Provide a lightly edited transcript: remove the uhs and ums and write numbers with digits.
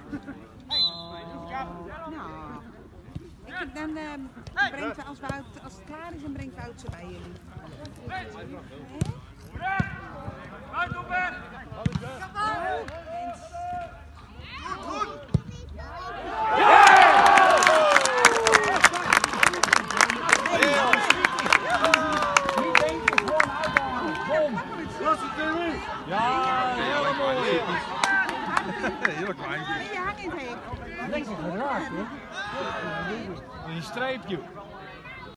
Nou, dan brengt als het klaar is, dan brengt Wout ze bij jullie. Ja, heel mooi. Heel klein. Je hangt in het hek. Lekker geraakt, hè? Een streepje.